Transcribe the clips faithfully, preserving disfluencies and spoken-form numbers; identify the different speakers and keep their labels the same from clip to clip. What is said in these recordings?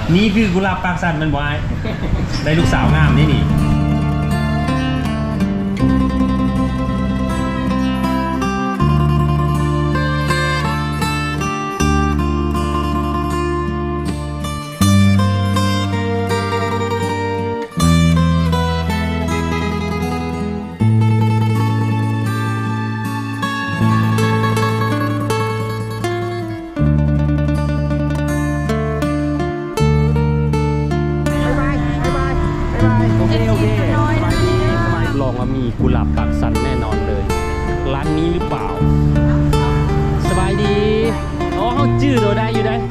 Speaker 1: นี่คือกุหลาบปากสันมันบ่อยได้ลูกสาวงามนี่นี่มีกุหลาบปากสันแน่นอนเลยร้านนี้หรือเปล่าสบายดีอ๋อเขาจื้อเราได้อยู่ได้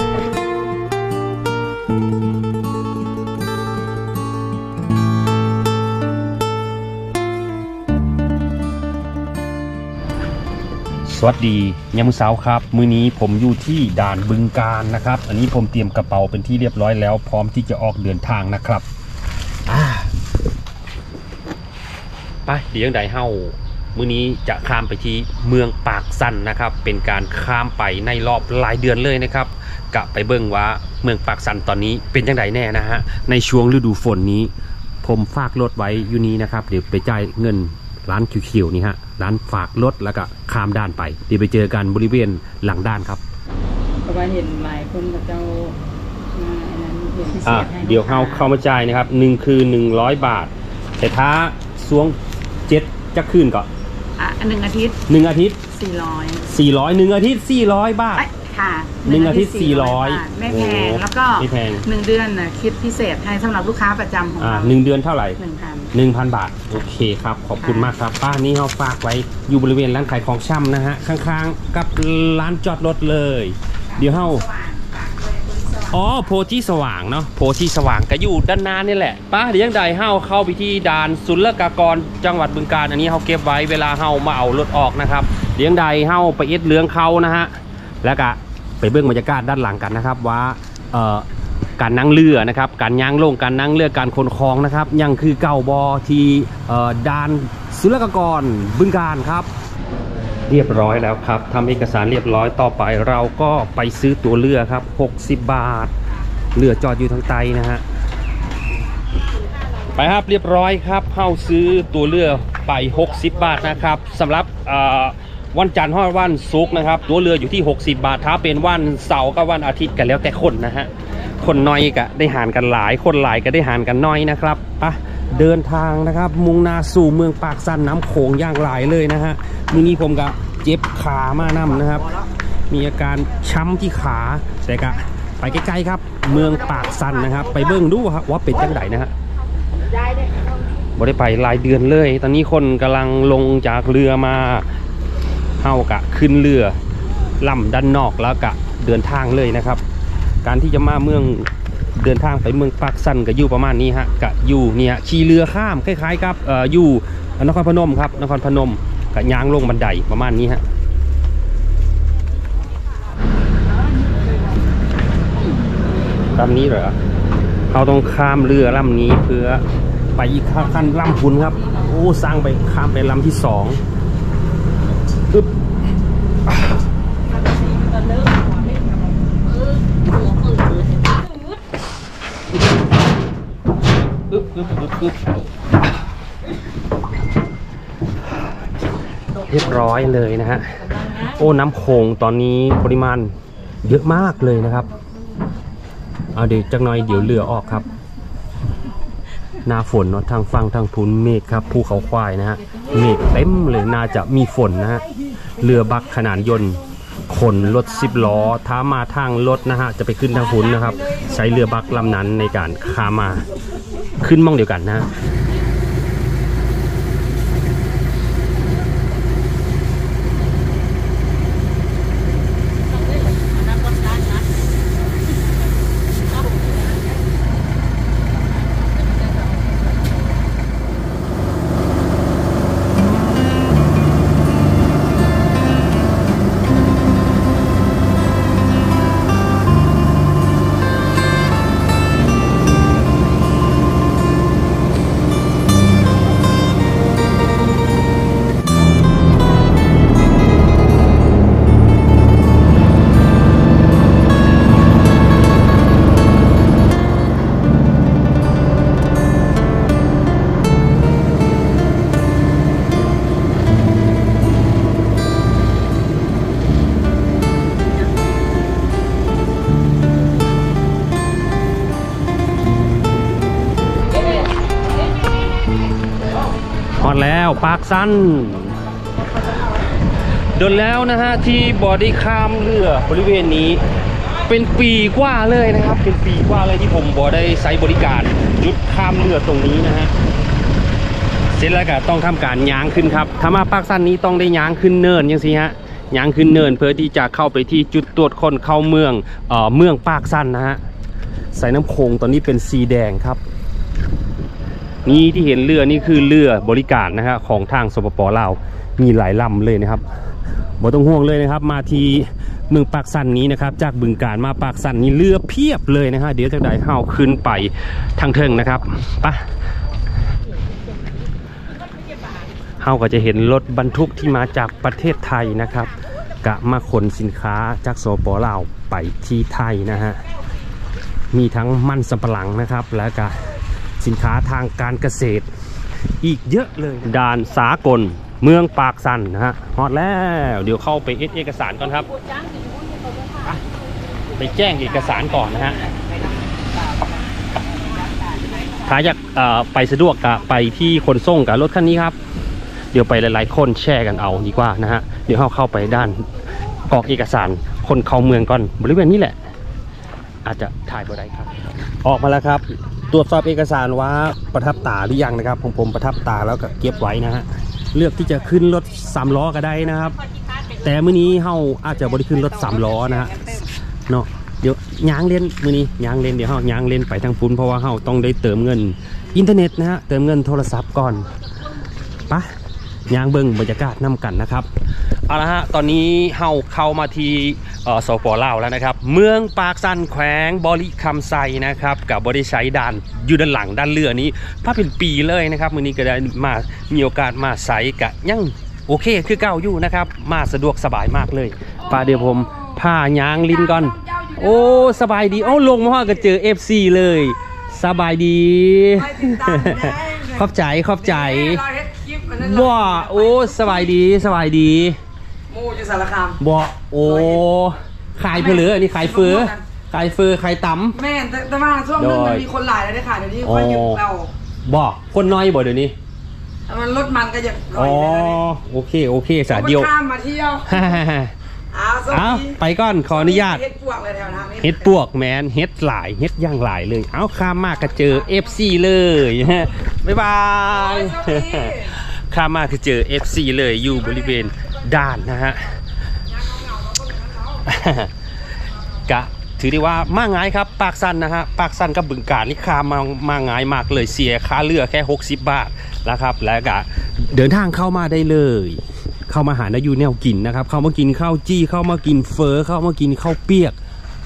Speaker 1: สวัสดียามมื้อเช้าครับมื้อนี้ผมอยู่ที่ด่านบึงกาฬนะครับอันนี้ผมเตรียมกระเป๋าเป็นที่เรียบร้อยแล้วพร้อมที่จะออกเดินทางนะครับไปเดี๋ยวใดเฮามื้อนี้จะข้ามไปที่เมืองปากสันนะครับเป็นการข้ามไปในรอบหลายเดือนเลยนะครับกะไปเบิ่งว่าเมืองปากสันตอนนี้เป็นจังไดแน่นะฮะในช่วงฤดูฝนนี้ผมฝากรถไว้อยู่นี้นะครับเดี๋ยวไปจ่ายเงินร้านเขียวๆนี่ฮะร้านฝากรถแล้วก็ข้ามด้านไปเดี๋ยวไปเจอกันบริเวณหลังด้านครับ
Speaker 2: เพราะว่าเห็นหลายคนกับเจ้าอันนั้นเห็นพิเศษให้
Speaker 1: เดี๋ยวเข้าเข้ามาจ่ายนะครับหนึ่งคือหนึ่งร้อยบาทแต่ถ้าช่วงเจ็ดจะคืนก่อน
Speaker 2: อ่ะหนึ่งอาทิตย์
Speaker 1: หนึ่งอาทิตย์
Speaker 2: สี่ร้อย
Speaker 1: สี่ร้อยหนึ่งอาทิตย์สี่ร้อยบาท
Speaker 2: ค่ะ
Speaker 1: หนึ่งอาทิตย์สี่ร้อย
Speaker 2: ไม่แพงแล้วก็
Speaker 1: ไม่แพง
Speaker 2: หนึ่งเดือนนะคิดพิเศษให้สำหรับลูกค้าประจำของเรา
Speaker 1: หนึ่งเดือนเท่าไหร่
Speaker 2: หนึ่งพัน
Speaker 1: หนึ่งพันบาทโอเคครับขอบคุณมากครับป้านี้เขาฝากไว้อยู่บริเวณร้านขายของช่ำนะฮะข้างๆกับร้านจอดรถเลยเดี๋ยวเขาอ๋อโพธิสว่างเนาะโพธิสว่างก็อยู่ด้านหน้านี่แหละป้าเดี๋ยวยังใดเฮาเข้าไปที่ด่านศุลกากรจังหวัดบึงกาฬอันนี้เฮาเก็บไว้เวลาเฮามาเอารถออกนะครับเดี๋ยวยังใดเฮาไปเอ็ดเรื่องเขานะฮะแล้วก็ไปเบื้องบรรยากาศด้านหลังกันนะครับว่าเอ่อการนั่งเรือนะครับการย่างลงการนั่งเรือการขนของนะครับยังคือเก่าบอที่เอ่อด่านศุลกากรบึงกาฬครับเรียบร้อยแล้วครับทำเอกสารเรียบร้อยต่อไปเราก็ไปซื้อตั๋วเรือครับหกสิบบาทเรือจอดอยู่ทางใต้นะฮะไปครับเรียบร้อยครับเข้าซื้อตั๋วเรือไปหกสิบบาทนะครับสำหรับวันจันทร์ฮอดวันศุกร์นะครับตั๋วเรืออยู่ที่หกสิบบาทถ้าเป็นวันเสาร์กับวันอาทิตย์กันแล้วแต่คนนะฮะคนน้อยก็ได้หารกันหลายคนหลายก็ได้หารกันน้อยนะครับอ่ะเดินทางนะครับมุ่งหน้าสู่เมืองปากสันน้ำโขงย่างหลายเลยนะฮะมื้อนี้ผมก็เจ็บขามานำนะครับมีอาการช้ำที่ขาแต่ก็ไปใกล้ๆครับเมืองปากสันนะครับไปเบิ้งดูครับว่าเป็นจังไดนะฮะบ่ได้ไปหลายเดือนเลยตอนนี้คนกำลังลงจากเรือมาเฮากะขึ้นเรือลำด้านนอกแล้วกะเดินทางเลยนะครับการที่จะมาเมืองเดินทางไปเมืองปากสันก็อยู่ประมาณนี้ฮะกะอยู่เนี่ยขี่เรือข้ามคล้ายๆกับเอ่ออยู่นครพนมครับนครพนมกะย่างลงบันไดประมาณนี้ฮะลำนี้เหรอเขาต้องข้ามเรือลำนี้เพื่อไปอีกขั้นลำพุนครับโอ้สร้างไปข้ามไปลำที่สองอึ๊บอึ๊บอึ๊บอึ๊บอึ๊บเรียบร้อยเลยนะฮะโอ้น้ำโขงตอนนี้ปริมาณเยอะมากเลยนะครับเอาเดี๋ยวจักหน่อยเดี๋ยวเรือออกครับหน้าฝนเนาะทางฝั่งทางพุนเมฆครับภูเขาควายนะฮะเมฆเต็มเลยน่าจะมีฝนนะฮะเรือบักขนานยนต์ขนรถสิบล้อท้ามาทางรถนะฮะจะไปขึ้นทางพุนนะครับใช้เรือบักลำนั้นในการข้ามมาขึ้นมองเดียวกันนะ อแล้วปากสั้นโดนแล้วนะฮะที่บอดี้ข้ามเรือบริเวณนี้เป็นปีกว่าเลยนะครับเป็นปีกว่าเลยที่ผมบอได้ใช้บริการจุดข้ามเรือตรงนี้นะฮะเสร็จแล้วก็ต้องทำการย้างขึ้นครับถ้ามาปากสั้นนี้ต้องได้ย้างขึ้นเนินยังสิฮะย้างขึ้นเนินเพื่อที่จะเข้าไปที่จุดตรวจคนเข้าเมืองเอ่อเมืองปากสั้นนะฮะใส่น้ำโขงตอนนี้เป็นสีแดงครับนี่ที่เห็นเรือนี่คือเรือบริการนะฮะของทางสปป.ลาวมีหลายลำเลยนะครับบ่ต้องห่วงเลยนะครับมาที่เมืองปากสั้นนี้นะครับจากบึงกาฬมาปากสั้นนี้เรือเพียบเลยนะฮะเดี๋ยวจะได้เข้าขึ้นไปทางเทิงนะครับปะเฮาก็จะเห็นรถบรรทุกที่มาจากประเทศไทยนะครับกะมาขนสินค้าจากสปป.ลาวไปที่ไทยนะฮะมีทั้งมันสำปะหลังนะครับแล้วก็สินค้าทางการเกษตรอีกเยอะเลยด่านสากลเมืองปากสั้นนะฮะฮอดแล้วเดี๋ยวเข้าไปเอสเอกสารก่อนครับไปแจ้งเอกสารก่อนนะฮะถ้าอยากไปสะดวกกับไปที่ขนส่งกับรถคันนี้ครับเดี๋ยวไปหลายๆคนแชร์กันเอาดีกว่านะฮะเดี๋ยวเข้าเข้าไปด้านออกเอกสารคนเข้าเมืองก่อนบริเวณนี้แหละอาจจะถ่ายบ่ได้ครับออกมาแล้วครับตรวจสอบเอกสารว่าประทับตาหรือยังนะครับผมผมประทับตาแล้วก็เก็บไว้นะฮะเลือกที่จะขึ้นรถสามล้อก็ได้นะครับแต่มื้อนี้เฮาอาจจะบริขึ้นรถสามล้อนะฮะเนาะเดี๋ยวย้างเล่นมื้อนี้ย้างเล่นเดี๋ยวเฮาย้างเล่นไปทางฟุ้นเพราะว่าเฮาต้องได้เติมเงินอินเทอร์เน็ตนะฮะเติมเงินโทรศัพท์ก่อนปะย้างเบิ่งบรรยากาศนำกันนะครับเอาละฮะตอนนี้เฮาเข้ามาที่สปป.ลาวแล้วนะครับเมืองปากสั้นแขวงบริคำไซนะครับกับบริษัทด่านอยู่ด้านหลังด้านเรือนี้ถ้าเป็นปีเลยนะครับมื้อนี้ก็ได้มามีโอกาสมาใส่กะยังโอเคคือเก่าอยู่นะครับมาสะดวกสบายมากเลยป้าเดี๋ยวผมพายางลินก่อนโอ้สบายดีโอ้ลงมาก็เจอ เอฟ ซี เลยสบายดีขอบใจขอบใจบ่โอ้สบายดีสบายดี
Speaker 3: หมูอยู่สารคาม
Speaker 1: บ่โอ้ขายเพลืออันนี้ขายเฟือขายเฟือขายตำ
Speaker 3: แม่แต่ว่าช่วงนึงมันมีคนหลายแล้วได้ขายเดี๋ยวนี้ค่อยหยุดเรา
Speaker 1: บ่คนน้อยบ่เดี๋ยวนี้
Speaker 3: มันรถมันก็ยัง
Speaker 1: อ๋อโอเคโอเคสาเดียว
Speaker 3: ข้ามมาเที่ยว
Speaker 1: เอาไปก่อนขออนุญาต
Speaker 3: เฮ็ดปวกเลยแถวนั้น
Speaker 1: เฮ็ดปวกแมนเฮ็ดหลายเฮ็ดย่างหลายเลยเอาข้ามมากก็เจอ เอฟ ซี เลยบ๊ายบายข้ามมากก็เจอ เอฟ ซี เลยอยู่บริเวณด้านนะฮะกะถือได้ว่ามาง่ายครับปากสั้นนะฮะปากสั้นกับบึงกาฬนี่ข้ามมามาง่ายมากเลยเสียค่าเรือแค่หกสิบบาทนะครับแล้วก็เดินทางเข้ามาได้เลยเข้ามาหานายูแนวกินนะครับเข้ามากินข้าวจี้เข้ามากินเฟอเข้ามากินข้าวเปียก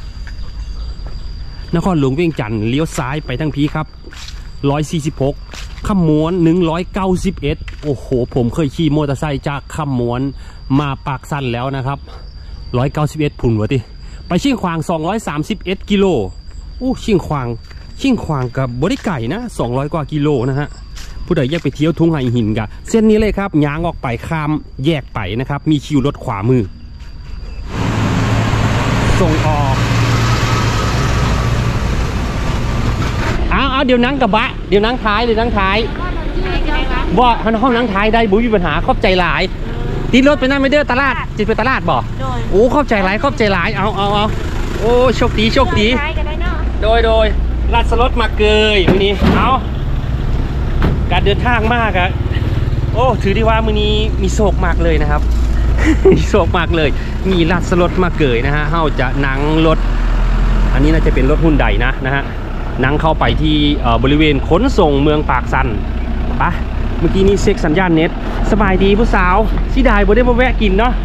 Speaker 1: นครหลวงเวียงจันทร์เลี้ยวซ้ายไปทั้งพีครับร้อยสี่สิบหกขมวนหนึ่งร้อยเก้าสิบเอ็ดโอ้โหผมเคยขี่มอเตอร์ไซค์จากขมวนมาปากสั้นแล้วนะครับร้อยเก้าสิบเอ็ดพุ่นวะติไปเชียงขวางสองร้อยสามสิบเอ็ดกิโลโอ้เชียงขวางเชียงขวางกับบริไก่นะสองร้อยกว่ากิโลนะฮะผู้ใดอยากไปเที่ยวทุ่งไห่หินกะเส้นนี้เลยครับย้างออกไปข้ามแยกไปนะครับมีคิวรถขวามือส่งออกเอาเอาเดี๋ยวนั่งกระบะเดี๋ยวนั่งท้ายเดี๋ยวนั่งท้ายบ่ห้องนั่งท้ายได้บุ้ยมีปัญหาขอบใจหลายติดรถไปนั่นไม่เด้อตลาดจิตไปตลาดบ่โอ้ขอบใจหลายขอบใจหลายเอาเอาเอาโอ้โชคดีโชคดีโดยโดยลัดสลดมาเกยวันนี้เอาการเดินทางมากอะโอ้ถือได้ว่ามื้อนี้มีโศกมากเลยนะครับ มีโศกมากเลยมีลัดสลดมาเกยนะฮะเฮาจะนั่งรถอันนี้น่าจะเป็นรถหุ่นใดนะนะฮะนั่งเข้าไปที่บริเวณขนส่งเมืองปากสั้นปะเมื่อกี้นี้เช็คสัญญาณเน็ตสบายดีผู้สาวสิได้บ่ได้มาแวะกินเนาะ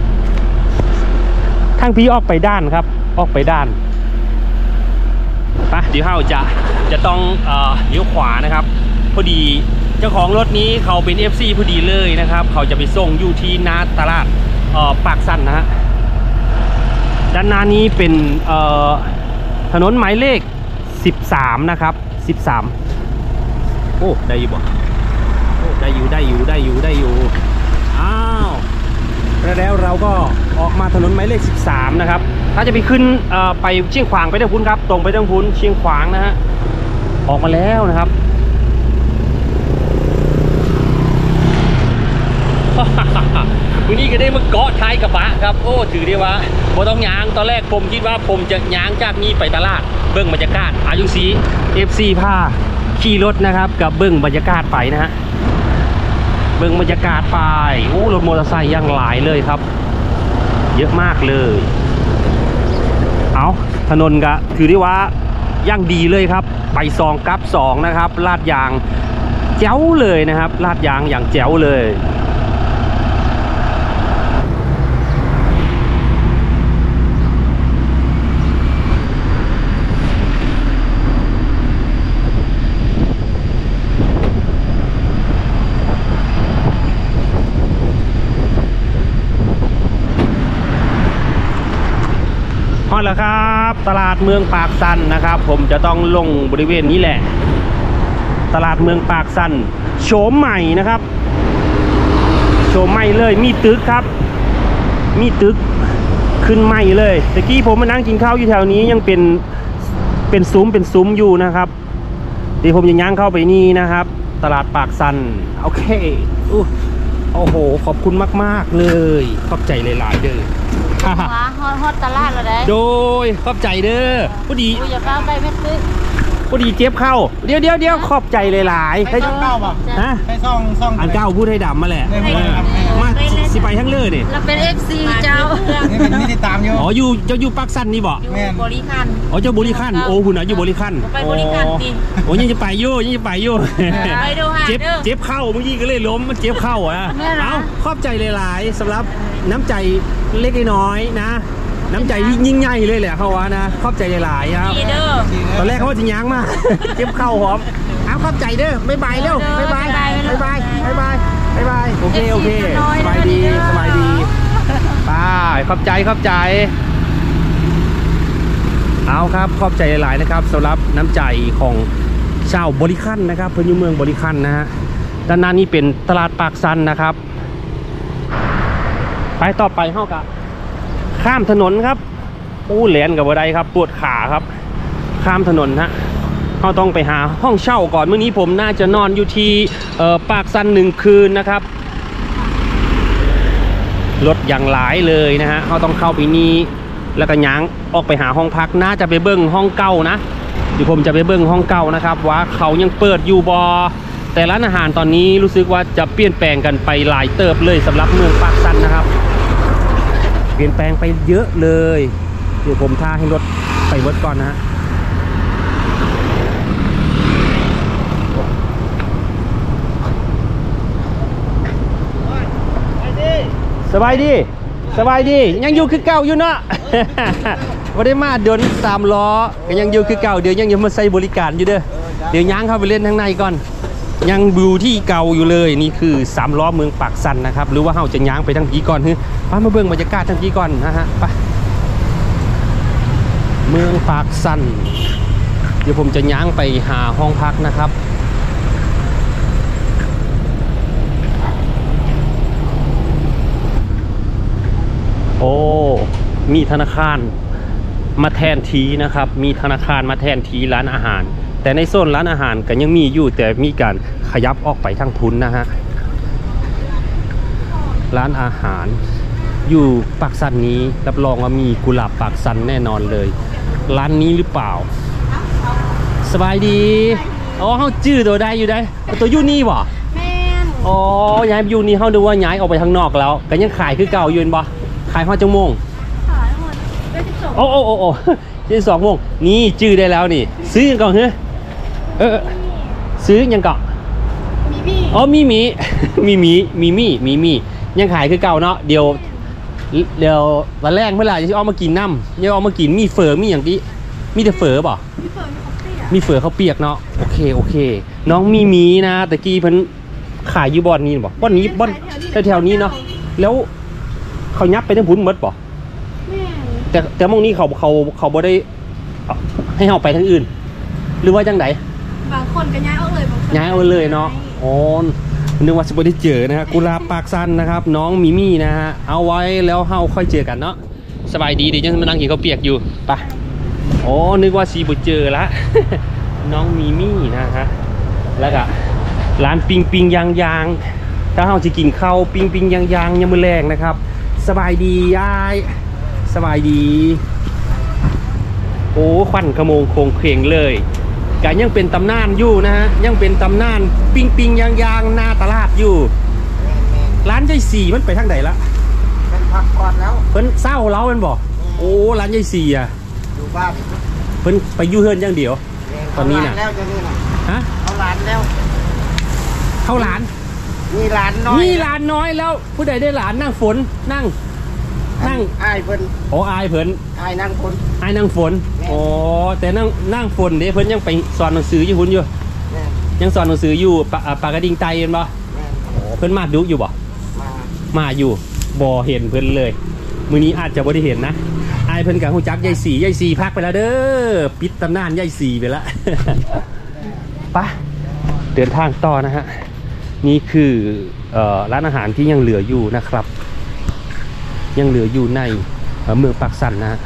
Speaker 1: ทางพี่ออกไปด้านครับออกไปด้านปะเดี๋ยวเฮาจะจะต้องเอ่อเลี้ยวขวานะครับพอดีเจ้าของรถนี้เขาเป็น เอฟ ซี พอดีเลยนะครับเขาจะไปส่งอยู่ที่หน้าตลาดเอ่อปากสั้นนะฮะด้านหน้านี้เป็นเอ่อถนนหมายเลขสิบสามนะครับสิบสามโอ้ได้อยู่บ่โอ้ได้อยู่ได้อยู่ได้อยู่ได้อยู่อ้าวแล้วเราก็ออกมาถนนหมายเลขสิบสามนะครับถ้าจะไปขึ้นเอ่อไปเชียงขวางไปทางพุ้นครับตรงไปทางพุ้นเชียงขวางนะฮะออกมาแล้วนะครับวันนี้ก็ได้มาเกาะท้ายกระบะครับโอ้ถือได้ว่าบ่ต้องยางตอนแรกผมคิดว่าผมจะยางจากนี้ไปตลาดเบิ้งบรรยากาศอายุซี เอฟ ซี พาขี่รถนะครับกับเบิ้งบรรยากาศไปนะฮะเบิ้งบรรยากาศไปโอ้รถมอเตอร์ไซค์ยังหลายเลยครับเยอะมากเลยเอาถนนก็ถือได้ว่าย่างดีเลยครับไปซองกับสองนะครับลาดยางแจ๋วเลยนะครับลาดยางอย่างแจ๋วเลยฮอดแล้วครับตลาดเมืองปากสันนะครับผมจะต้องลงบริเวณนี้แหละตลาดเมืองปากสันโฉมใหม่นะครับโฉมใหม่เลยมีตึกครับมีตึกขึ้นใหม่เลยตะกี้ผมมานั่งกินข้าวอยู่แถวนี้ยังเป็นเป็นซุ้มเป็นซุ้มอยู่นะครับเดี๋ยวผมจะย่างเข้าไปนี่นะครับตลาดปากสันโอเคอู้โอ้โหขอบคุณมากๆเลยขอบใจหลายๆเด้อ
Speaker 4: ฮอดฮอดตลาดแล้วได้
Speaker 1: โดยขอบใจเด้อพอดี
Speaker 4: อย่าเฝ้าไปไม่ซื้อ
Speaker 1: พอดีเจ็บเข้าเดี๋ยวเดี๋ยวเดี๋ยวขอบใจหลายๆ
Speaker 5: ให้ช่องเก้าป่ะฮะให้ช่องช่อง
Speaker 1: อันเก้าพูดให้ดำมาแหละมาสิไปทั้งเลื่อนี่
Speaker 4: เราเป็น เอฟ ซี เจ้า
Speaker 5: นี่เป็นนี่ติดตามอยู่
Speaker 1: อ๋ออยู่เจ้าอยู่ปักสันนี่บ่
Speaker 4: อยู่บริคัน
Speaker 1: อ๋อเจ้าบริคันโอ้คุณอ่ะอยู่บริคัน
Speaker 4: ไปบริคันดิ
Speaker 1: โอ้ยังจะไปอยู่ยังจะไปอยู่
Speaker 4: ไปดูหา
Speaker 1: เจ็บเจ็บเข้าเมื่อกี้ก็เลยล้มมันเจ็บเข้าอ่ะเอ้าขอบใจหลายๆสำหรับน้ำใจเล็กน้อยนะน้ำใจยิ่งใหญ่เลยแหละเขาว่านะขอบใจหลายๆครับตอนแรกเขาว่าจะย้างมาเจ็บเข้าหอมเอาขอบใจเด้อบ๊ายบายเร็วบ๊ายบายบ๊ายบายบ๊ายบายบ๊ายบายโอเคโอเคสบายดีสบายดีไปขอบใจขอบใจเอาครับขอบใจหลายๆนะครับสำหรับน้ำใจของชาวบริคันนะครับเพื่อนอยู่เมืองบริคันนะฮะด้านหน้านี้เป็นตลาดปากสันนะครับไปต่อไปเข้ากับข้ามถนนครับอู้เหรียญกับบันไดครับปวดขาครับข้ามถนนฮะเขาต้องไปหาห้องเช่าก่อนเมื่อนี้ผมน่าจะนอนอยู่ที่ปากสันหนึ่งคืนนะครับรถอย่างหลายเลยนะฮะเขาต้องเข้าไปนี่แล้วก็ย้างออกไปหาห้องพักน่าจะไปเบิ้งห้องเก่านะเดี๋ยวผมจะไปเบิ้งห้องเก่านะครับว่าเขายังเปิดอยู่บอแต่ร้านอาหารตอนนี้รู้สึกว่าจะเปลี่ยนแปลงกันไปหลายเติบเลยสำหรับเมืองปากสันนะครับเปลี่ยนแปลงไปเยอะเลยเดี๋ยวผมท่าให้รถไปเวิร์ดก่อนนะฮะสบายดีสบายดียังอยู่คือเก่าอยู่เนาะวันได้มาเดินสามล้อก็ยังอยู่คือเก่าเดี๋ยวยังยังมาใส่บริการอยู่เด้อเดี๋ยวย่างเข้าไปเล่นข้างในก่อนยังบิวที่เก่าอยู่เลยนี่คือสามล้อเมืองปากสันนะครับหรือว่าเฮาจะย่างไปทั้งพีก่อนฮึไปมาเบิ่งบรรยากาศทั้งพีก่อนนะฮะไปเมืองปากสันเดี๋ยวผมจะย่างไปหาห้องพักนะครับโอ้มีธนาคารมาแทนทีนะครับมีธนาคารมาแทนทีร้านอาหารแต่ในโซนร้านอาหารก็ยังมีอยู่แต่มีการขยับออกไปทางทุนนะฮะร้านอาหารอยู่ปากสันนี้รับรองว่ามีกุหลาบปากสันแน่นอนเลยร้านนี้หรือเปล่าสบายดีอ๋อเขาจื้อตัวได้อยู่ได้ตัวยูนี่บ่แม่อ๋อย้ายยูนี่เขาดูว่าย้ายออกไปทางนอกแล้วก็ยังขายคือเก่าอยู่บ่ขายห้าจังโมงขายหมดได้สิบสองโอ้โอ้โอ้โอ้ยี่สิบสองโมงนี่จื้อได้แล้วนี่ซื้อยังก่อนเฮ้ยเออซื้อยังก่อนมีมีอ๋อมีมีมีมีมีมีมีมียังขายคือเก่าเนาะเดี๋ยวเดี๋ยววันแรกเมื่อไหร่จะเอามากินน้ำจะเอามากินมีเฟอร์มีอย่างที่มีแต่เฟอร์ป่ะมีเฟอร์เขาเปียกเนาะโอเคโอเคน้องมีมีนะแต่กี้เพิ่นขายอยู่บ่อนนี้ป่ะบ่อนนี้บ่อนแถวๆนี้เนาะแล้วเขายับไปทั้งพุ้นหมดป่ะแต่แต่มองนี้เขาเขาเขาบ่ได้ให้เราไปทางอื่นหรือว่าจังไดบางคนก็ย้ายเอาเลยย้ายเอาเลยเนาะอ๋อนึกว่าจะไม่ได้เจอนะฮะกุหลาบปากสันนะครับน้องมิมี่นะฮะเอาไว้แล้วเฮาค่อยเจอกันเนาะสบายดีเดี๋ยวยังมานั่งกินข้าวเปียกอยู่ไปอ๋อนึกว่าซีบุเจอละ น้องมิมี่นะฮะแล้วก็ร้านปิงปิงยางยางถ้าเราจะกินข้าวปิ้งปิ้งยางยางยามมื้อแรงนะครับสบายดียายสบายดีโอ้ควันขโมงโคงเคงเลยกะยังเป็นตำนานอยู่นะฮะยังเป็นตำนานปิ้งปิ้งยางยางหน้าตลาดอยู่ร้านใจสี่มันไปทางไหนละ
Speaker 5: เป็นพักก่อนแล้ว
Speaker 1: เพิ่นเศร้าเล้ามันบอกโอ้ร้านใจสี่อ่ะ
Speaker 5: อยู่บ้าน
Speaker 1: เพิ่นไปอยู่เฮือนอย่างเดียวตอนนี้น่ะ
Speaker 5: แล้วจะนี่น่ะ
Speaker 1: ฮะ
Speaker 5: เอาหลานแล้ว
Speaker 1: เข้าร้าน
Speaker 5: มีหลานน้อย
Speaker 1: มีหลานน้อยแล้ว ผู้ใดได้หลานนั่งฝนนั่งนั่ง
Speaker 5: อ้ายเพิ่น
Speaker 1: โอ้อายเพิ่น
Speaker 5: อ้ายนั่งคน
Speaker 1: อายนั่งฝนโอ้แต่นั่งนั่งฝนเด้เพิ่นยังไปสอนหนังสืออยู่หุ่นอยู่
Speaker 5: แม่
Speaker 1: ยังสอนหนังสืออยู่ปะอ่าปากกระดิ่งไตเห็นบ่
Speaker 5: แม่
Speaker 1: โอ้เพิ่นมาดุอยู่บ่
Speaker 5: มา
Speaker 1: มาอยู่บ่เห็นเพิ่นเลยมื้อนี้อาจจะบ่ได้เห็นนะอายเพิ่นกับฮู้จักยายสียายสีพักไปแล้วเด้อปิดตำนานยายสีไปแล้ว ไปเดินทางต่อนะฮะนี่คือเอ่อร้านอาหารที่ยังเหลืออยู่นะครับยังเหลืออยู่ในเอ่อเมืองปากสันนะฮะ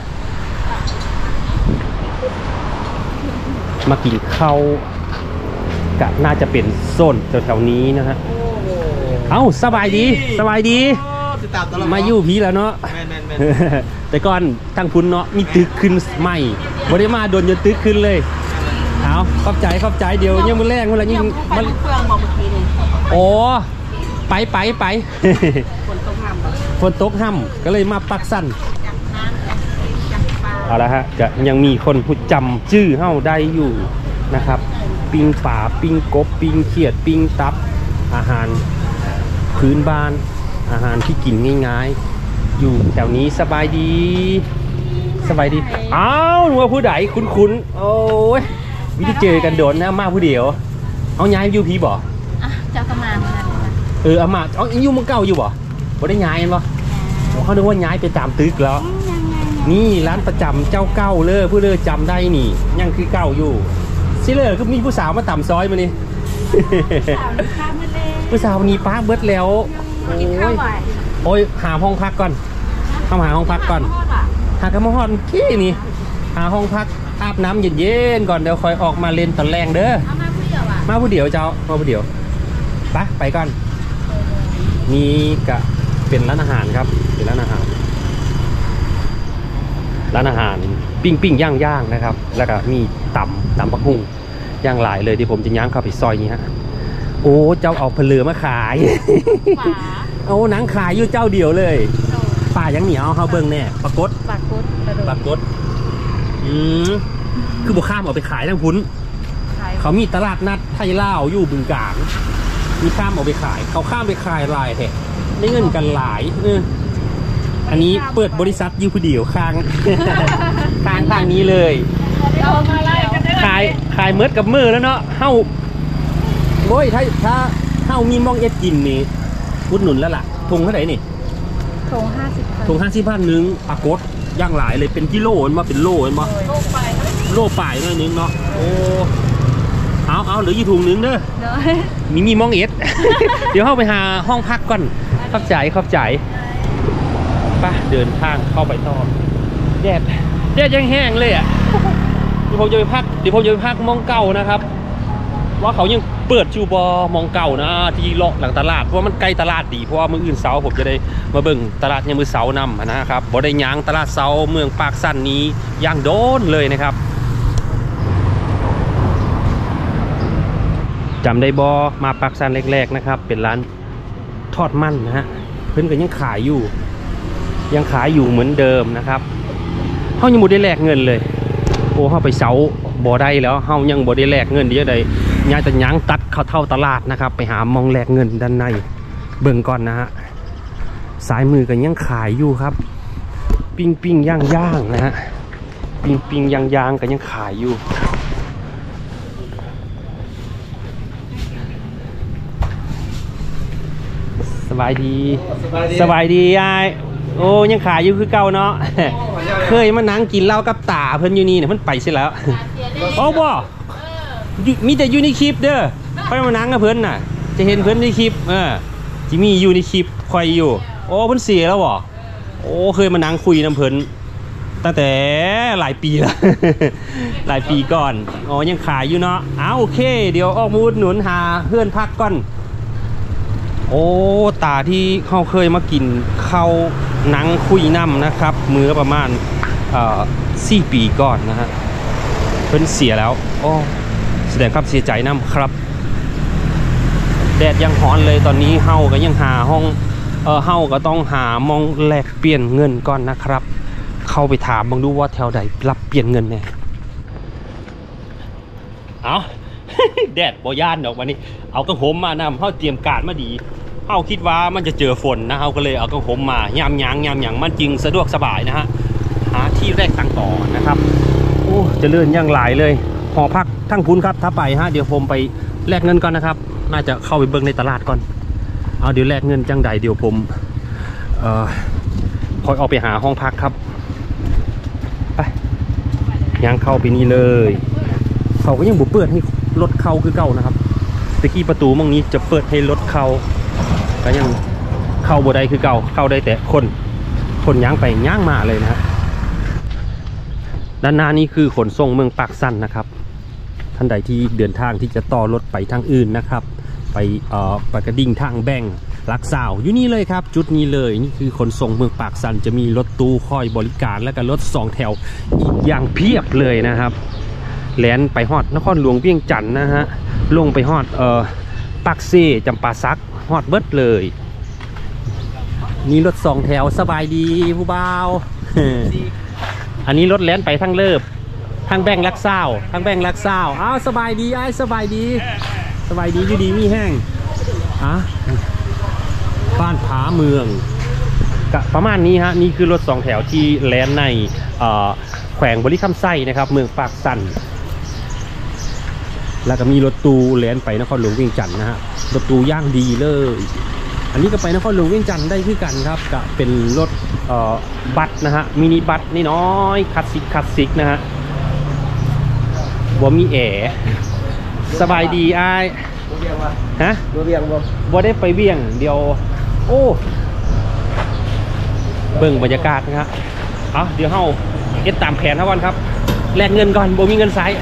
Speaker 1: มากินข้าวกะน่าจะเป็นโซนแถวๆนี้นะฮะเอ้าสบายดีสบายดีมาอยู่พีแล้วเนาะ
Speaker 5: แม่นแม่นแม่น
Speaker 1: แต่ก่อนทางพุ้นเนาะมีตึกขึ้นใหม่บ่ได้มาโดนจนตึกขึ้นเลยเอาขอบใจขอบใจเดี๋ยวยังมื้อแรกเวลายิ่งมัน
Speaker 4: เฟืองบอกเมื่อกี้นี่
Speaker 1: โอ้ไปไปไป
Speaker 4: ฝนตกน้ำ
Speaker 1: ฝนตกห่ำก็เลยมาปักสั้นเอาละฮะก็ยังมีคนผู้จำชื่อเฮ้าได้อยู่นะครับปิ้งป่าปิ้งกบปิ้งเขียดปิ้งตับอาหารพื้นบ้านอาหารที่กินง่ายๆอยู่แถวนี้สบายดีสบายดีอ้าวหนูว่าผู้ใดคุ้นๆโอ้ยวิธีเจอกันโดนนะมาผู้เดียวเอาย้ายอยู่พีบ่
Speaker 4: อ่ะเจ้าก็มาเหมือนกันค่ะ
Speaker 1: เออเอามาเอาอยู่มึงเก่าอยู่บ่บ่ได้ย้ายบ่เขาคิดว่าย้ายไปตามตึกแล้ว นี่ร้านประจำเจ้าเก่าเลยผู้เลือจำได้นี่ยังคือเก่าอยู่ซิเลยก็มีผู้สาวมาต่ำซอยมานี่ ผู้สาวนี้ป้าเบิดแล้วโอ้ยโอ้ยหาห้องพักก่อนเข้าหาห้องพักก่อนหากระมะฮอนขี้นี่หาห้องพักอาบน้ำเย็นๆก่อนเดี๋ยวคอยออกมาเล่นตอนแรงเด้อมาผู้เดียวเจ้ามาผู้เดียวไปไปก่อนนี่ก็เป็นร้านอาหารครับเป็นร้านอาหารร้านอาหารปิ้งปิ้งย่างย่างนะครับแล้วก็มีตำตำปักหุ่งย่างหลายเลยที่ผมจะย่างเข้าไปซอยนี้ฮะโอ้เจ้าเอาเพลือมาขายโอ้หนังขายอยู่เจ้าเดียวเลยป่ายังเหนียวเขาเบิ้งแน่ปรากฏ
Speaker 4: ปากกุด
Speaker 1: ปรากฏอืมคือบุข้ามเอาไปขายทั้งพุ้นเขามีตลาดนัดไทยลาวอยู่บึงกาฬมีข้ามเอาไปขายเขาข้ามไปขายลายแท้ได้เงินกันหลายเอออันนี้เปิดบริษัทอยู่ผู้เดียวข้าง ข้างทางนี้เลยขายขายเมิดกับมือแล้วเนาะเฮ้าโอ้ยถ้าถ้าเฮ้ามีมองเอ็ดกินนี่อุดหนุนแล้วล่ะถุงเท่าไหร่นี่
Speaker 4: ถุงห้าสิบ
Speaker 1: ถุงห้าสิบพันหนึ่งปรากฏย่างหลายเลยเป็นกิโลมันมาเป็นโลมันมาโลป่ายโลป่ายหน่อยนึงเนาะโอ้เอาเอาเหลืออยู่ถุงนึงเด้อมีมีมองเอ็ด เดี๋ยวเข้าไปหาห้องพักก่อนขอบใจขอบใจป่ะเดินทางเข้าไปต่อแดดแดดยังแห้งเลยอ่ะเดี๋ยวผมจะไปพักเดี๋ยวผมจะไปพักมองเก่านะครับว่าเขายังเปิดชูบอมองเก่านะที่เลาะหลังตลาดเพราะมันใกล้ตลาดดีเพราะว่ามื้ออื่นเสาร์ผมจะได้มาเบิ่งตลาดยามมื้อเสาร์นำนะครับบ่ได้ย่างตลาดเสาร์เมืองปากสันนี้ย่างโดนเลยนะครับจำได้บอมาปากสันแรกๆนะครับเป็นร้านทอดมันนะฮะเพิ่นก็ยังขายอยู่ยังขายอยู่เหมือนเดิมนะครับเขายังบ่ได้แลกเงินเลยโอ้เขาไปเสาบ่ได้แล้วเขายังบ่ได้แลกเงินเดี๋ยวใดยายแต่ยังตัดเข้าเท่าตลาดนะครับไปหามองแลกเงินด้านในเบิ่งก่อนนะฮะสายมือกันยังขายอยู่ครับปิ้งปิ้งย่างย่างนะฮะปิ้งปิ้งย่างย่างกันยังขายอยู่สบายดีสบายดียายโอ้ยังขายอยู่คือเก่าเนาะ เคยมานั่งกินเหล้ากับตาเพิ่นอยู่นี่เนี่ยเพิ่นไปเสียแล้วโอ้บ่มีแต่อยู่ในคลิปเด้อค่อยมานั่งกับเพิ่นน่ะจะเห็นเพิ่นในคลิปเออจิมีอยู่ในคลิปคอยอยู่โอ้เพิ่นเสียแล้วบ่โอ้เคยมานั่งคุยน้ำเพิ่นตั้งแต่หลายปีแล้ว หลายปีก่อนอ๋อยังขายอยู่เนาะอ้าวโอเคเดี๋ยวออกมาอุดหนุนหาเพื่อนพักก่อนโอ้ตาที่เขาเคยมากินข้าวหนังคุยน้ำนะครับเมื่อประมาณสี่ปีก่อนนะฮะเพิ่นเสียแล้วโอ้แสดงครับเสียใจน้ำครับแดดยังร้อนเลยตอนนี้เฮาก็ยังหาห้องเออเฮาก็ต้องหามองแลกเปลี่ยนเงินก่อนนะครับเข้าไปถามบังดูว่าแถวใดรับเปลี่ยนเงินแน่เอา แดดบ่ย่านดอกวันนี้เอากระผมมานำเฮาเตรียมการมาดีเฮาคิดว่ามันจะเจอฝนนะเฮาก็เลยเอากระผมมายามยางยามหยังมันจริงสะดวกสบายนะฮะหาที่แรกตั้งต่อนะครับโอ้จะเลื่อนย่างหลายเลยหอพักทั้งพุ้นครับถ้าไปฮะเดี๋ยวผมไปแลกเงินก่อนนะครับน่าจะเข้าไปเบิ่งในตลาดก่อนเอาเดี๋ยวแลกเงินจังใดเดี๋ยวผมเอ่อคอยออกไปหาห้องพักครับไปย่างเข้าไปนี่เลยเขาก็ยังบุเปิดให้รถเข้าคือเก่านะครับตะกี้ประตูมองนี้จะเปิดให้รถเข้าก็ยังเข้าบ่ได้คือเก่าเข้าได้แต่คนคนย่างไปย่างมาเลยนะด้านหน้านี้คือขนส่งเมืองปากสันนะครับท่านใดที่เดินทางที่จะต่อรถไปทางอื่นนะครับไปเอ่อปากกระดิ่งทางแบงลักสาวอยู่นี่เลยครับจุดนี้เลยนี่คือขนส่งเมืองปากสันจะมีรถตู้คอยบริการและก็รถสองแถวอีกอย่างเพียบเลยนะครับแลนไปฮอดนครหลวงเวียงจันทน์นะฮะลงไปฮอดเอ่อปากเซ่จำปาซักฮอดเบิดเลยนี่รถสองแถวสบายดีผู้บ่าว อันนี้รถแลนไปทั้งเลิบทั้งแบงลักซาวทั้งแบงลักซาวอ้าวสบายดีไอ้สบายดีสบายดีอยู่ดีมีแห้งอ่ะบ้านผาเมืองประมาณนี้ฮะนี่คือรถสองแถวที่แลนในแขวงบริคำไส้นะครับเมืองปากสันแล้วก็มีรถตู้แล่นไปนครหลวงเวียงจันทน์นะฮะรถตู้ย่างดีเลยอันนี้ก็ไปนครหลวงเวียงจันทน์ได้คือกันครับก็เป็นรถบัสนะฮะมินิบัสนี่น้อยคลาสสิกคลาสสิกนะฮะบ่มีแอร์สบายดีอ้ายฮะบ่เวียงบ่บ่ได้ไปเวียงเดียวโอ้เบิ่งบรรยากาศนะฮะเอาเดี๋ยวเฮาเก็บตามแผนครับวันครับแลกเงินก่อนบ่มีเงินใช้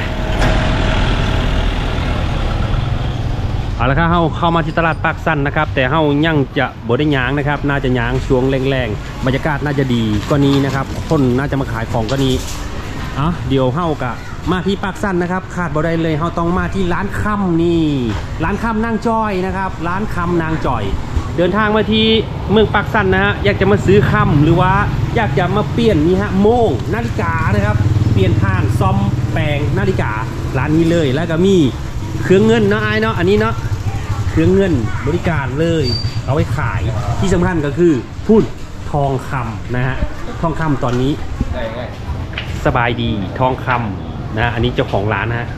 Speaker 1: เอาละครับเฮาเข้ามาที่ตลาดปากสันนะครับแต่เฮายังจะบ่ได้ยางนะครับน่าจะยางช่วงแรงๆบรรยากาศน่าจะดีก็นี้นะครับคนน่าจะมาขายของก็นี้อ่ะเดี๋ยวเฮากะมาที่ปากสันนะครับขาดบ่ได้เลยเฮาต้องมาที่ร้านค่ำนี่ร้านค่ำนางจอยนะครับร้านค่ำนางจอยเดินทางมาที่เมืองปากสันนะฮะอยากจะมาซื้อค่ำหรือว่าอยากจะมาเปลี่ยนนี่ฮะโมงนาฬิกานะครับเปลี่ยนผ่านซ่อมแปลงนาฬิการ้านนี้เลยแล้วก็มีเครื่องเงินเนาะไอ้เนาะอันนี้เนาะเครื่องเงินบริการเลยเอาไว้ขายที่สำคัญก็คือพูดทองคำนะฮะทองคำตอนนี้สบายดีทองคำนะอันนี้เจ้าของร้านนะฮะ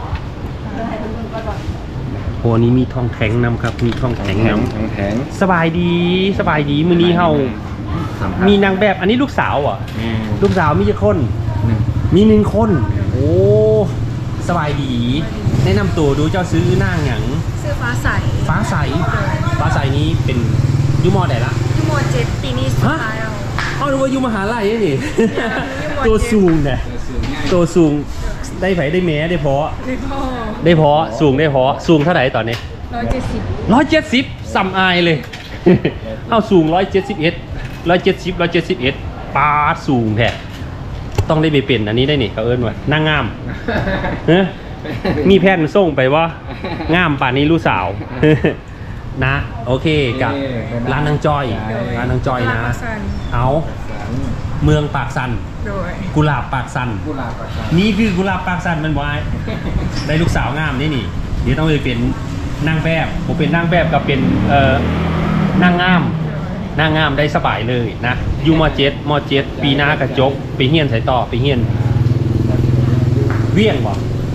Speaker 1: โอ้นี้มีทองแข็งนำครับมีทองแข็งนำทองแข็งสบายดีสบายดีมื้อนี้เฮามีนางแบบอันนี้ลูกสาวอ่ะลูกสาวมีกี่คนมีหนึ่งคนโอ้สบายดีแนะนำตัวดูเจ้าซื้อหน้าหยัง
Speaker 4: ซื้อฟ้าใส
Speaker 1: ฟ้าใสฟ้าใสนี้เป็นยูมอไหนละ
Speaker 4: ยูมอเจ็ดปีนี้สุดท้ายแล้ว
Speaker 1: อ๋อหรือว่ายูมหาลัยนี่ตัวสูงเนี่ยตัวสูงได้ไผได้แม้ได้พอได้พอสูงได้พอสูงเท่าไหร่ตอนนี้ร้อยเจ็ดสิบร้อยเจ็ดสิบซ้ำอายเลยเอาสูงร้อยเจ็ดสิบเอ็ดร้อยเจ็ดสิบร้อยเจ็ดสิบเอ็ดปาดสูงแท้ต้องได้ไปเป็นอันนี้ได้นี่เขาเอิ้นว่านางงามเฮ้มีแพทย์มาส่งไปว่างามป่านนี้ลูกสาวนะโอเคกับร้านนางจอยร้านนางจอยนะเอาเมืองปากสันกุหลาบปากสันนี่คือกุหลาบปากสันมันวายได้ลูกสาวงามนี่นี่เดี๋ยวต้องไปเป็นนางแบบผมเป็นนางแบบกับเป็นเอ่อนางงามนางงามได้สบายเลยนะยูมอเจ็ดมอเจ็ดปีหน้ากระจกไปเฮียนใส่ต่อไปเฮียนเวี่ยงบ่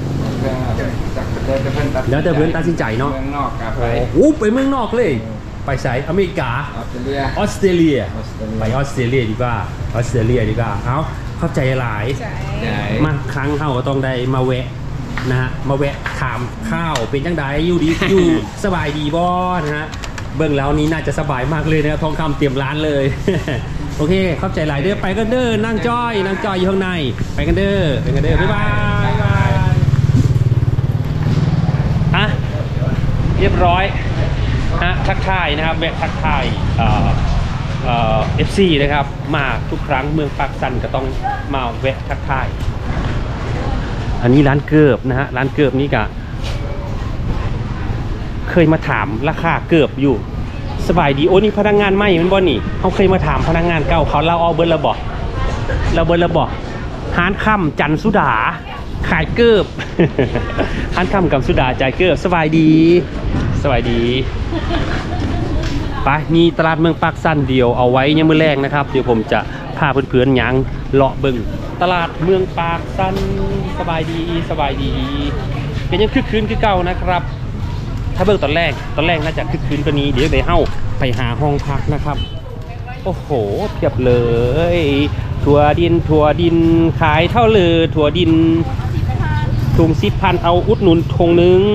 Speaker 1: แล้วแต่เพื่อนตัดสินใจเนาะโอ้ไปเมืองนอกเลยไปใส่อเมริกาออสเตรเลียไปออสเตรเลียดีกว่าออสเตรเลียดีกว่าเอาเข้าใจหลายมาครั้งเขาก็ต้องได้มาแวะนะฮะมาแวะถามข้าวเป็นจังไดอยู่ดีอยู่สบายดีบ่นะฮะเบื้องแล้วนี้น่าจะสบายมากเลยนะทองคำเตรียมร้านเลยโอเคเข้าใจหลายเด้อไปกันเด้อนั่งจ้อยนั่งจ้อยอยู่ข้างในไปกันเด้อไปกันเด้อบ๊ายบายอ่ะเรียบร้อยฮะทักทายนะครับแวะทักทายเอ่อเอ่อเอฟซีนะครับมาทุกครั้งเมืองปากซันก็ต้องมาแวะทักทายอันนี้ร้านเกือบนะฮะร้านเกือบนี้ก็เคยมาถามราคาเกือบอยู่สบายดีโอ้นี่พนักงานใหม่มันบ่นี่เขาเคยมาถามพนักงานเก่าเขาเราเอาเบอร์ระบอกเราเบอร์ระบอกฮานค่ำจันสุดาขายเกือบ ฮานค่ำกับสุดาจ่ายเกือบสบายดีสบายดีไปมีตลาดเมืองปากซันเดียวเอาไว้ยังมือแรกนะครับเดี๋ยวผมจะพาเพื่อนๆยังเลาะบึงตลาดเมืองปากซันสบายดีสบายดีเป็นยังคึกคืนคือเก่านะครับถ้าเบิ่งตอนแรกตอนแรกน่าจะคึกคืนกว่านี้เดี๋ยวไปเฮ้าไปหาห้องพักนะครับโอ้โหเพียบเลยถั่วดินถั่วดินขายเท่าเลยถั่วดินถุงสิบพันเอาอุดหนุนทงนึง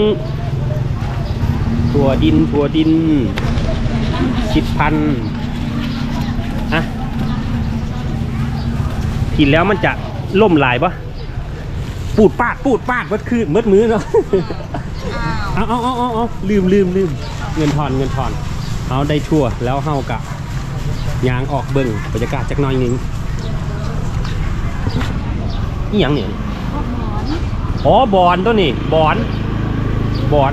Speaker 1: ถั่วดินถั่วดินสิบพันอะกินแล้วมันจะล่มลายปะปูดปาดปูดปาดมัดคืนมัดมือเนาะเอาเอาเอาเอาเอาลืมลืมลืมเงินทอนเงินทอนเอาได้ทั่วแล้วเฮากะยางออกเบิ่งบรรยากาศจักหน่อยนึงนี่ยังเนี่ยอ๋อบอนตัวนี้บอนบอน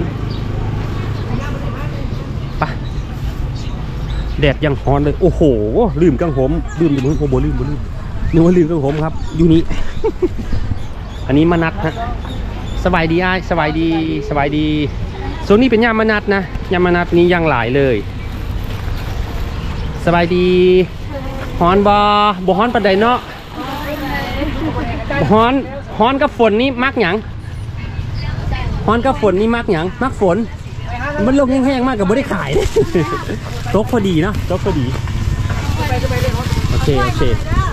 Speaker 1: ไปแดดยังฮ้อนเลยโอ้โหลืมกังหมลืมลืมโอ้โหลืมลืมนึกว่าลืมกังหมครับอยู่นี่ อันนี้มานัดฮะสบายดีอ้ายสบายดีสบายดีโซนนี้เป็นยามมานัดนะยามมานัดนี้ยังหลายเลยสบายดีฮอนบอบฮอนปันไดเนาะฮอนฮอนกับฝนนี่มักหยังฮอนกับฝนนี่มักหยังมักฝนมันลงแห้งๆมากกับไม่ได้ขาย ตกพอดีเนาะตกพอดีโอเคโอเค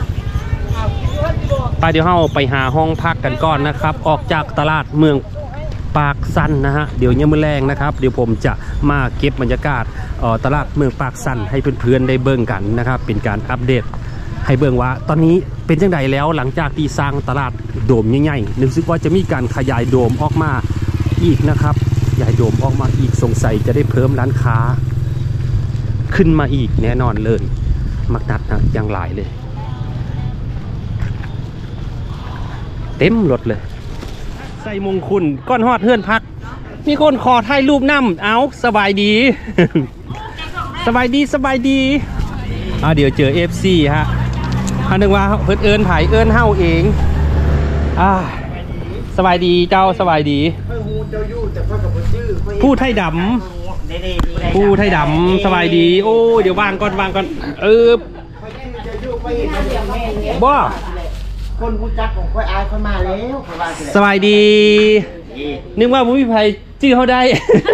Speaker 1: ไปเดี๋ยวเราไปหาห้องพักกันก่อนนะครับออกจากตลาดเมืองปากซันนะฮะเดี๋ยวเนี่ยมื้อแรงนะครับเดี๋ยวผมจะมาเก็บบรรยากาศตลาดเมืองปากซันให้เพื่อนๆได้เบิ่งกันนะครับเป็นการอัปเดตให้เบิ่งว่าตอนนี้เป็นจังไดแล้วหลังจากที่สร้างตลาดโดมใหญ่ๆนึกซึกว่าจะมีการขยายโดมออกมาอีกนะครับขยายโดมออกมาอีกสงสัยจะได้เพิ่มร้านค้าขึ้นมาอีกแน่นอนเลยมักนัดนะอย่างหลายเลยเต็มรถเลยใส่มงคุณก้อนฮอดเฮือนพักมีคนขอถ่ายรูปน้ำเอาสบายดี สบายดีสบายดีอ่าเดี๋ยวเจอ เอฟ ซี ฮะเขานึกว่าเพิ่นเอิญไผ่เอิญเฮ้าเองอ่าสบายดีเจ้าสบายดีผู้ไทยดำผู้ไทยดำสบายดีโอ้เดี๋ยววางก่อนวางก่อนเออบ้า
Speaker 5: คนผู้จักของค่อยอายค่อยมาแล้ว
Speaker 1: สบายดีนึกว่าผมมีไผ่ชื่อเขาได้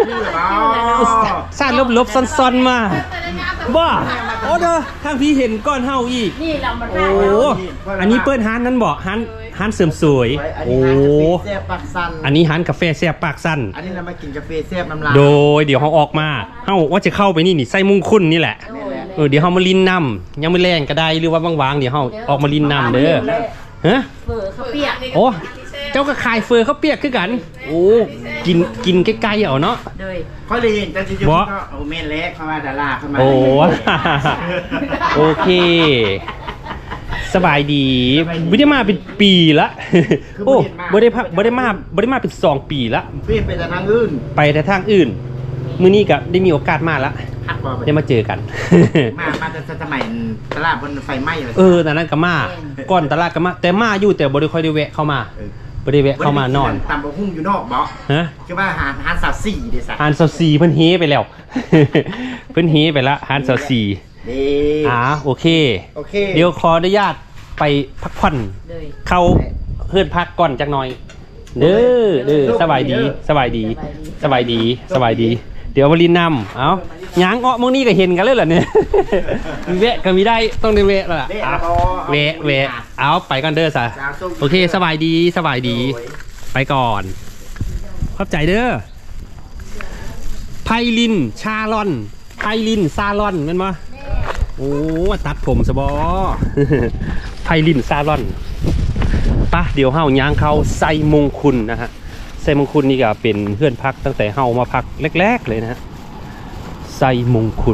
Speaker 1: สร้างลบลบซ้อนๆมาบ้าโอ้เด้อทางพี่เห็นก้อนเฮาอีกนี่เรามาโอ้อันนี้เปิ้ลฮันนั้นบอกฮันฮันเสริมสวยโอ้อันนี้ฮันกาแฟแซ่บปากสั้น
Speaker 5: อันนี้เรามากินกาแฟแซ่บน้ำลาย
Speaker 1: โดยเดี๋ยวเขาออกมาเฮาว่าจะเข้าไปนี่นี่ไส้มุงคุ้นนี่แหละเออเดี๋ยวเขามาลินน้ำยังไม่แรงก็ได้หรือว่าว่างๆเดี๋ยวเขาออกมาลินน้ำเด้อฮะ
Speaker 4: เฟอร์เขาเปียก
Speaker 1: โอ้เจ้าก็ขายเฟอร์เขาเปียกคือกันโอ้กินกินใกล้ๆเอาเนาะ
Speaker 4: เลย
Speaker 5: เขาเลยเห็นแต่จริงๆก็โอเมนเล็กเข้ามาดาราเข้ามา
Speaker 1: โอ้โอเคสบายดีไม่ได้มาเป็นปีละโอ้ไม่ได้พักไม่ได้มาไม่ได้มาเป็นสองปีละ
Speaker 5: พี่ไปแต่ทางอื่น
Speaker 1: ไปแต่ทางอื่นมื้อนี้ก็ได้มีโอกาสมาละได้มาเจอกัน
Speaker 5: มามาแต่สมัยตลาดบนไฟไหม้เลย
Speaker 1: เออแต่นั้นก็มาก่อนตลาดก็มาแต่มาอยู่แต่บ่ได้ค่อยได้แวะเข้ามาบ่ได้แวะเข้ามานอน
Speaker 5: ตำบะหุ่งอยู่นอกบ่ฮะคือว่าหารหารสาวสี่เด้อซะ
Speaker 1: หารสาวสี่เพิ่นเฮไปแล้วเพิ่นเฮไปละหารสาวสี่อ่าโอเคโอเคเดี๋ยวขออนุญาตไปพักผ่อนเข้าเฮือนพักก่อนจักหน่อยเด้อเด้อสบายดีสบายดีสบายดีสบายดีเดี๋ยวมาลินนำเอาหยางเอ้อมองนี่ก็เห็นกันเลยเหรอเนี่ยมีแวะก็มีได้ต้องได้แวะแล้วล่ะแวะแวะเอาไปกันเด้อสะโอเคสบายดีสบายดีไปก่อนขอบใจเด้อไพลินชาลอนไพลินซาลอนเป็นมั้ยโอ้ตัดผมสบอไพลินซาลอนปะเดี๋ยวเฮาย่างเข้าไซมงคุณนะฮะไซมงคุณนี่ก็เป็นเพื่อนพักตั้งแต่เฮามาพักแรกๆเลยนะฮะไซมงคุณ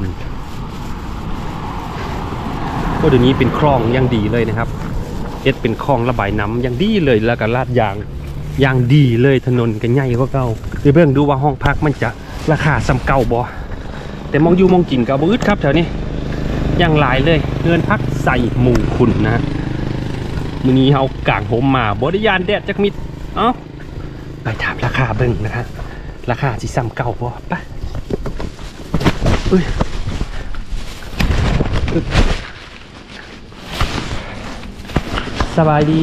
Speaker 1: ก็เดี๋ยวนี้เป็นคลองอย่างดีเลยนะครับเอ็ดเป็นคลองระบายน้ำอย่างดีเลยแล้วก็ลาดยางอย่างดีเลยถนนกันใหญ่กว่าเก่าเดี๋ยวเบิ่งดูว่าห้องพักมันจะราคาซ้ำเก่าบ่แต่มองอยู่มองกินกับบึ้ดครับแถวนี้อย่างหลายเลยเงินพักใส่มงคุณนะมื้อนี้เฮากางผมมาบริยานแดดจักมิดเอ้าไปถามราคาเบิ่งนะครับราคาสิซ้ำเก่าบ่ไปอุ้ยสบายดี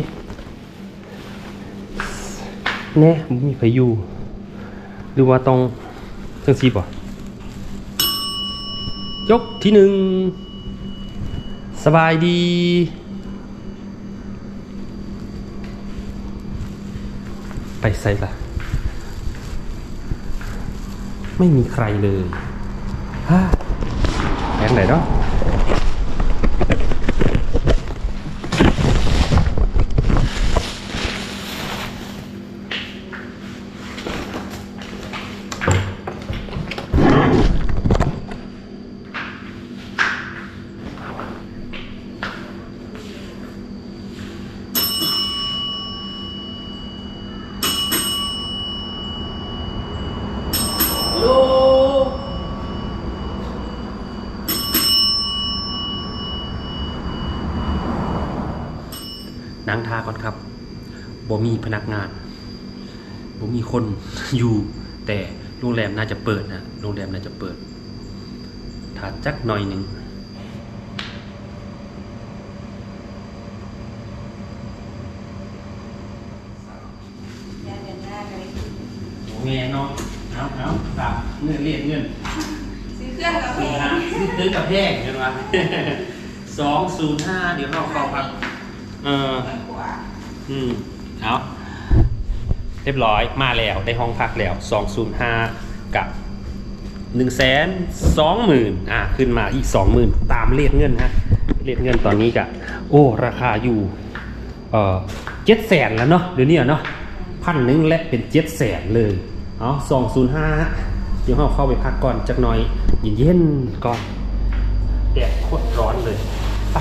Speaker 1: แน่มีไฟอยู่หรือว่าต้องเครื่องซีบอ่ะยกที่หนึ่งสบายดีไปใส่ละไม่มีใครเลยฮ่าแองไหนเนาะนั่งท่าก่อนครับบ่มีพนักงานบ่มีคนอยู่แต่โรงแรมน่าจะเปิดนะโรงแรมน่าจะเปิดถ้าจักหน่อยหนึ่งโอเคเนาะเอาเอาฝากเงินเรียกเงินซื้อเครื่องกับแพงซื้อกับแพงเห็นไหมสองศูนย์ห้าเดี๋ยวเราเข้าพักเอออืมเอาเรียบร้อยมาแล้วได้ห้องพักแล้วสองศูนย์ห้ากับหนึ่งแสนสองหมื่นอ่ะขึ้นมาอีกสองหมื่นตามเลทเงินฮะเลทเงินตอนนี้กะโอ้ราคาอยู่เอ่อเจ็ดแสนแล้วเนาะเดี๋ยวนี้เนาะพันหนึ่งและเป็นเจ็ดแสนเลยเอาสองศูนย์ห้าเดี๋ยวเราเข้าไปพักก่อนจักหน่อยเย็นๆก่อนแดดโคตรร้อนเลยไป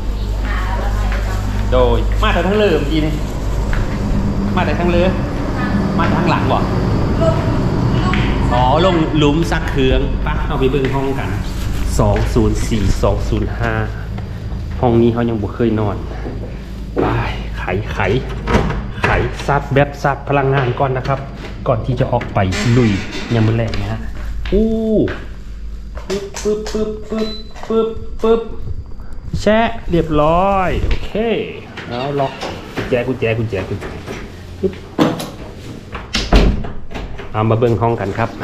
Speaker 1: โดยมาแต่ทั้งเรือเมื่อกี้นี่มาแต่ทั้งเรือมาทั้งหลังบ่อ๋อลงหลุมซักเครื่องปะเอาไปเบิ่งห้องกันสองศูนย์สี่ สองศูนย์ห้าห้องนี้เขายังบ่เคยนอนไปไขไขไขซัดแบบซัดพลังงานก่อนนะครับก่อนที่จะออกไปลุยยามมื้อแรกนะฮะอู้ปึ๊บปึ๊บปึ๊บปึ๊บปึ๊บปึ๊บแชะเรียบร้อยโอเคแล้วล็อกกุญแจกุญแจกุญแจกุญแจเอามาเบิ่งห้องกันครับ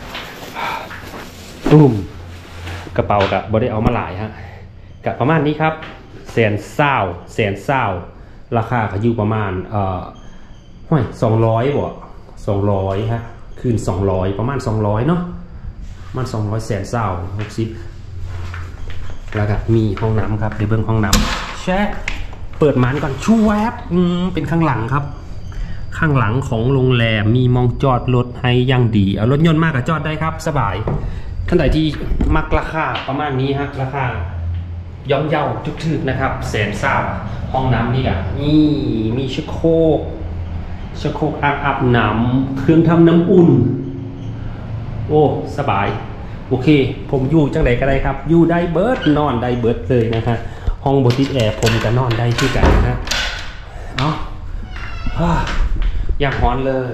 Speaker 1: ตุ้มกระเป๋ากับบได้เอามาหลายฮะกับประมาณนี้ครับแสนเศร้าแสนเศร้าราคาก็อยู่ประมาณเอ่อห้อยสองร้อยบ่สองร้อยฮะคืนสองร้อยประมาณสองร้อยเนาะมันสองร้อยแสนเศร้าหกสิบแล้วก็มีห้องน้ำครับเดี๋ยวเบิ่งห้องน้ำแชะเปิดมันก่อนชูแวบอืมเป็นข้างหลังครับข้างหลังของโรงแรมมีมองจอดรถให้อย่างดีเอารถยนต์มากกับจอดได้ครับสบายท่านใดที่มักราคาประมาณนี้ฮะราคาย่อมเยาทึกๆนะครับแสนเศร้าห้องน้ำนี่อ่ะนี่มีชักโครกชักโครกอ่างอาบน้ำเครื่องทำน้ำอุ่นโอ้สบายโอเคผมอยู่จังไหนก็ได้ครับอยู่ได้เบิร์ดนอนได้เบิร์ดเลยนะฮะห้องบติดแอร์ผมจะนอนได้ที่กันนะฮะเอาอยากฮ้อนเลย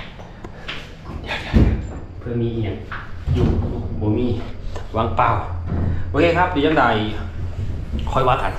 Speaker 1: เพื่อมีอย่างอยู่บ่มีวางเปล่าโอเคครับเดี๋ยวยังไงค่อยว่ากัน